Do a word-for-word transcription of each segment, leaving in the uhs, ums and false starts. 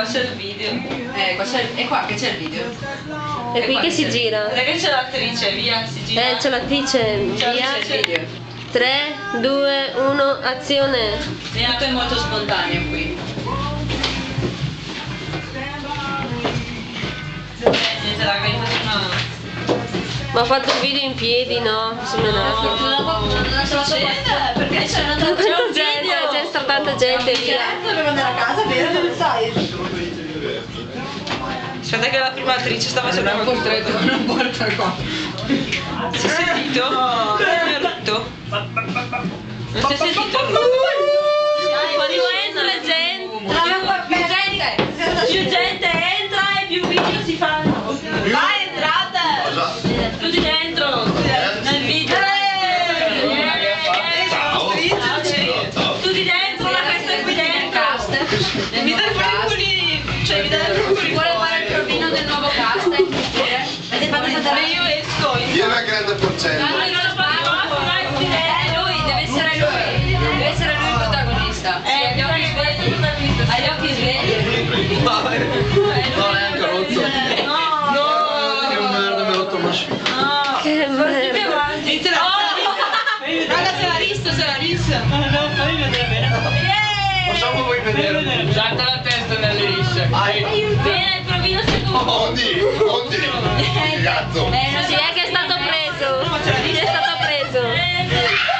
qua c'è il video. Eh, qua c'è, è qua che c'è il video. È qui che si gira. Perché c'è l'attrice, via, si gira. Eh, c'è l'attrice, C'è via. l'attrice. Video. tre, due, uno, azione. Tutto è molto spontaneo qui. Niente, raga, io faccio una... Ma ha fatto il video in piedi, no? Semenato. Non ce la so fare perché c'è una Quanta gente, c'è sta tanta gente via. Dovevo andare a casa, vero? Dove sai? Aspetta che la prima attrice sta facendo Non qualcosa. costretto, non porta qua. Si è sentito? No. Mi ha rotto. Non si è sentito? Quando entra gente, Più gente! Più gente entra e più video si fanno. Vai, entrate! Tutti dentro. Nel video. Tutti dentro, la festa è qui dentro. Mi dai fuori i pulini. Cioè mi dai fuori. Vuole fare il provino del nuovo cast? Avete fatto E io esco. Io una grande porcella. No, non lo sparo. È lui, deve essere lui. Deve essere lui il protagonista. Sì, ha gli occhi svegli. Ha gli occhi svegli. No, è anche rotto. No, no. Che merda, mi ha rotto il mascino. No. che merda. Raga, se l'ha visto, se l'ha visto. No, fammi vedere bene. Facciamo voi vedere. Giatta la testa nelle lisce. Bene, il provino sei tu. Ondi, ondi. Cazzo. Sì, è che è stato preso. Sì, è stato preso.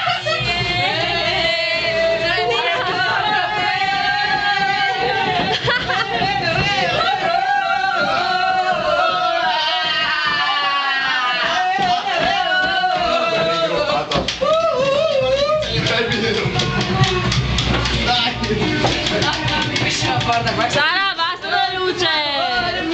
Guarda, guarda. Sara, basta la luce.